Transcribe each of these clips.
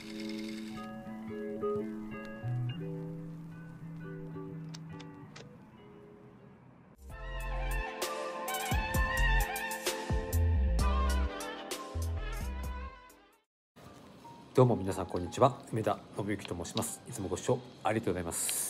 どうも皆さんこんにちは、梅田信之と申します。いつもご視聴ありがとうございます。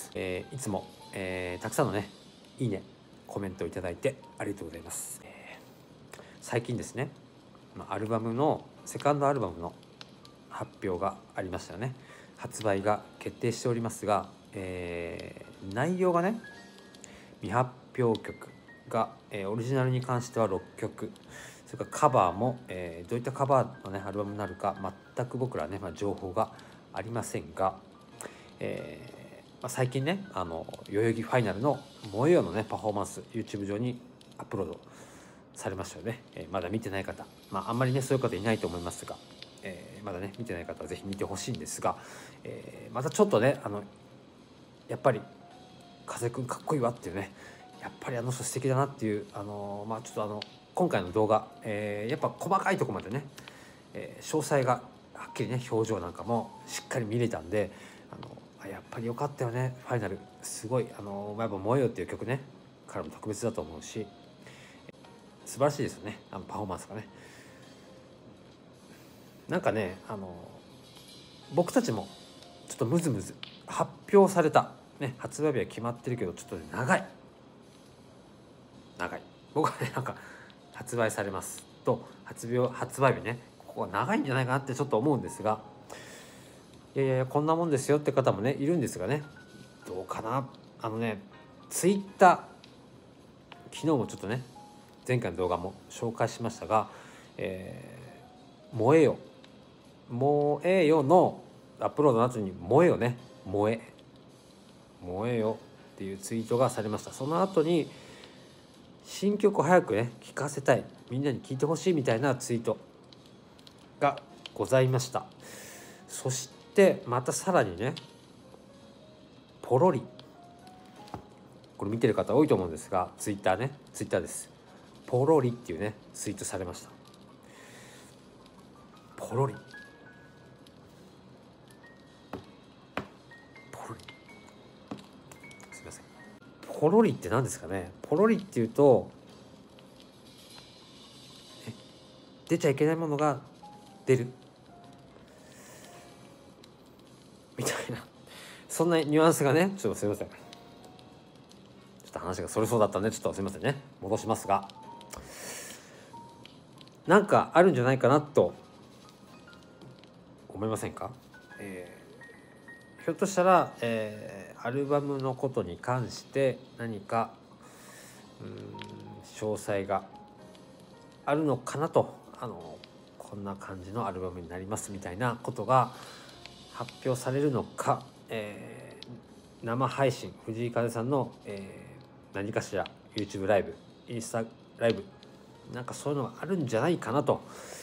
いつも、たくさんのねいいねコメントをいただいてありがとうございます。最近ですね、アルバムのセカンドアルバムの発表がありましたよね。発売が決定しておりますが、内容がね、未発表曲が、オリジナルに関しては6曲、それからカバーも、どういったカバーの、ね、アルバムになるか全く僕らね、情報がありませんが、最近ね、代々木ファイナルの「燃えよ」のねパフォーマンス YouTube 上にアップロードされましたよね。まだ見てない方、あんまりねそういう方いないと思いますが、まだね見てない方はぜひ見てほしいんですが、またちょっとねやっぱり風くんかっこいいわっていうね、やっぱりあの人素敵だなっていう、ちょっと今回の動画、やっぱ細かいところまでね、詳細がはっきりね、表情なんかもしっかり見れたんで、やっぱり良かったよね。ファイナルすごい、やっぱ「燃えよ」っていう曲ねからも特別だと思うし、素晴らしいですよね、パフォーマンスがね。なんかね、僕たちもちょっとムズムズ発表されたね、発売日は決まってるけど、ちょっとね長い僕はね、発売されますと発売日ね、ここは長いんじゃないかなってちょっと思うんですが、いやいやこんなもんですよって方もねいるんですがね、どうかな。ツイッター、昨日もちょっとね前回の動画も紹介しましたが、燃えよのアップロードの後に燃えよね、燃えよっていうツイートがされました。その後に新曲を早くね聴かせたい、みんなに聴いてほしいみたいなツイートがございました。そしてまたさらにね、ポロリ、これ見てる方多いと思うんですが、ツイッターです。ポロリっていうねツイートされました。ポロリすいません、ポロリって何ですかね。ポロリっていうと、出ちゃいけないものが出るみたいな、そんなニュアンスがね、ちょっとすいません、ちょっと話がそれそうだったんで、ちょっとすいませんね、戻しますが、なんかあるんじゃないかなと思いませんか。ひょっとしたら、アルバムのことに関して何か詳細があるのかなと、こんな感じのアルバムになりますみたいなことが発表されるのか、生配信、藤井風さんの、何かしら YouTube ライブ、インスタライブ、なんかそういうのがあるんじゃないかなと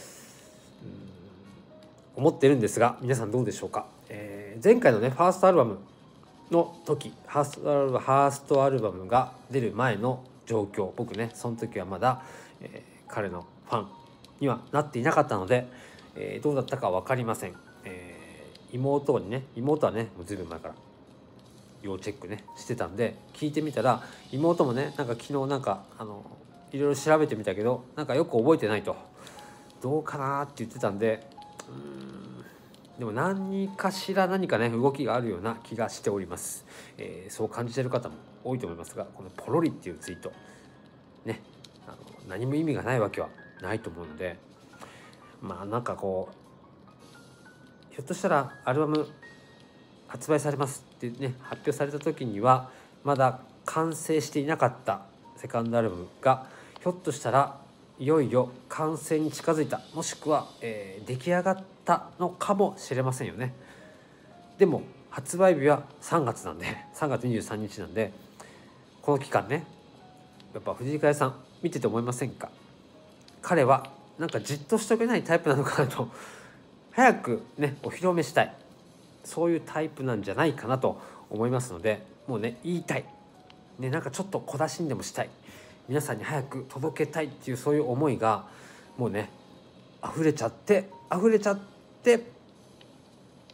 思ってるんですが、皆さんどうでしょうか。前回のねファーストアルバムの時、ファーストアルバムが出る前の状況、僕ねその時はまだ、彼のファンにはなっていなかったので、どうだったか分かりません。妹はねもうずいぶん前から要チェックねしてたんで聞いてみたら、妹もね昨日いろいろ調べてみたけどよく覚えてないと、どうかなって言ってたんで、でも何かしら何かね動きがあるような気がしております。そう感じている方も多いと思いますが、このポロリっていうツイートね、何も意味がないわけはないと思うので、ひょっとしたらアルバム発売されますってね発表された時にはまだ完成していなかったセカンドアルバムが、ひょっとしたらいよいよ完成に近づいた、もしくは、出来上がったのかもしれませんよね。でも発売日は3月なんで、3月23日なんで、この期間ね、やっぱ藤井風さん見てて思いませんか。彼はじっとしておけないタイプなのかなと、早くねお披露目したい、そういうタイプなんじゃないかなと思いますので、もうね言いたいね、ちょっと小出しにでもしたい、皆さんに早く届けたいっていう、そういう思いがもうね溢れちゃって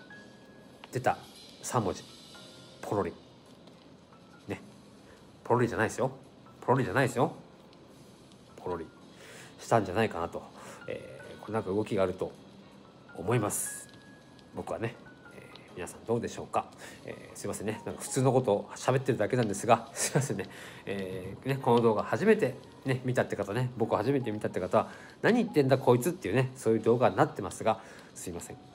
出た3文字ポロリね、ポロリじゃないですよ、ポロリじゃないですよ、ポロリしたんじゃないかなと、これなんか動きがあると思います、僕はね。皆さんどうでしょうか。すいませんね、なんか普通のことを喋ってるだけなんですが、すいませんね。この動画初めてね見たって方ね、僕初めて見たって方は何言ってんだこいつっていうね、そういう動画になってますが、すいません。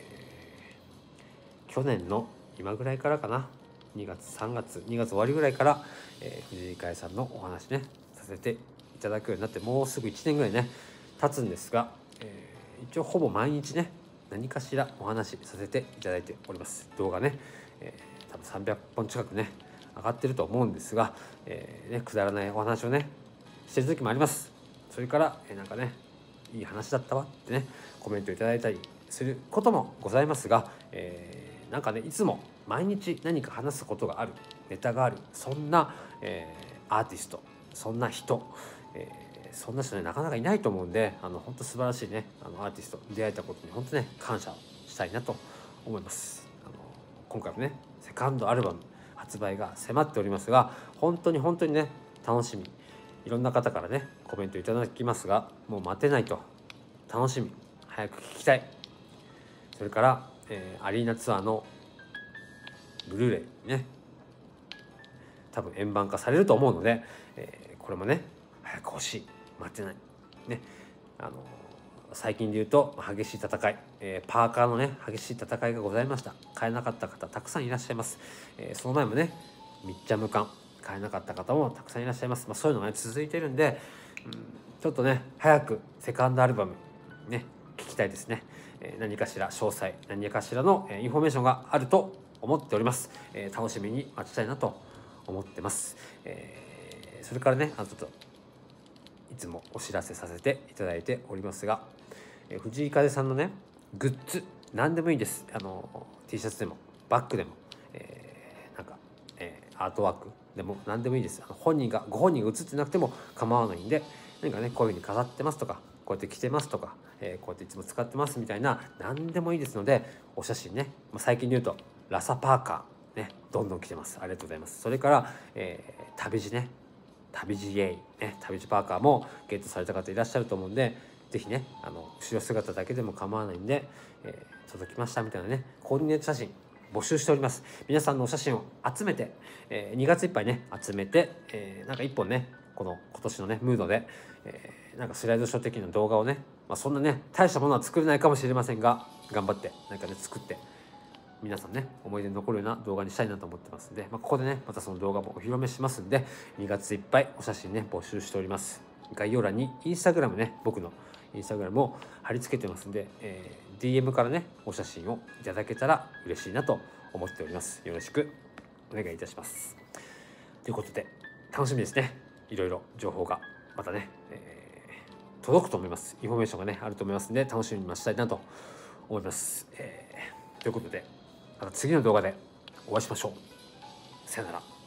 去年の今ぐらいからかな、2月3月2月終わりぐらいから、藤井香江さんのお話ねさせていただくようになって、もうすぐ1年ぐらいね経つんですが、一応ほぼ毎日ね何かしらお話しさせていただいております。動画ね、多分300本近くね上がってると思うんですが、くだらないお話をねしてる時もあります。それから、なんかねいい話だったわってねコメントいただいたりすることもございますが、なんかねいつも毎日何か話すことがある、ネタがある、そんな、アーティスト、そんな人、そんな人ねなかなかいないと思うんで、本当素晴らしいねアーティスト出会えたことに本当ね感謝したいなと思います。今回もねセカンドアルバム発売が迫っておりますが、本当にね楽しみ、いろんな方からねコメントいただきますが、もう待てないと、楽しみ、早く聞きたい。それから、アリーナツアーのブルーレイね多分円盤化されると思うので、これもね早く欲しい、待ってないね。最近で言うと激しい戦い、パーカーのね激しい戦いがございました。買えなかった方たくさんいらっしゃいます。その前もねみっちゃむ缶買えなかった方もたくさんいらっしゃいます。そういうのが、ね、続いてるんで、ちょっとね早くセカンドアルバムね聞きたいですね。何かしら詳細、何かしらのインフォメーションがあると思っております。楽しみに待ちたいなと思ってます。それからねちょっといつもお知らせさせていただいておりますが、藤井風さんのねグッズ何でもいいです。T シャツでもバッグでも、なんか、アートワークでも何でもいいです。ご本人が写ってなくても構わないんで、何かねこういう風に飾ってますとか、こうやって着てますとか、こうやっていつも使ってますみたいな何でもいいですので、お写真ね、最近で言うとラサパーカーねどんどん来てます。ありがとうございます。それから、旅路ね、旅路イエイね、旅路パーカーもゲットされた方いらっしゃると思うんで、ぜひね後ろ姿だけでも構わないんで、届きましたみたいなねコーディネート写真募集しております。皆さんのお写真を集めて、2月いっぱいね集めて、なんか一本ね今年のねムードで、なんかスライドショー的な動画をね、そんなね大したものは作れないかもしれませんが、頑張ってなんかね作って皆さんね思い出に残るような動画にしたいなと思ってますんで、ここでねまたその動画もお披露目しますんで、2月いっぱいお写真ね募集しております。概要欄にインスタグラムね、僕のインスタグラムを貼り付けてますんで、DM からねお写真をいただけたら嬉しいなと思っております。よろしくお願いいたします。ということで楽しみですね。いろいろ情報がまたね、届くと思います。インフォメーションがねあると思いますんで、楽しみに待ちたいなと思います。ということでまた次の動画でお会いしましょう。さよなら。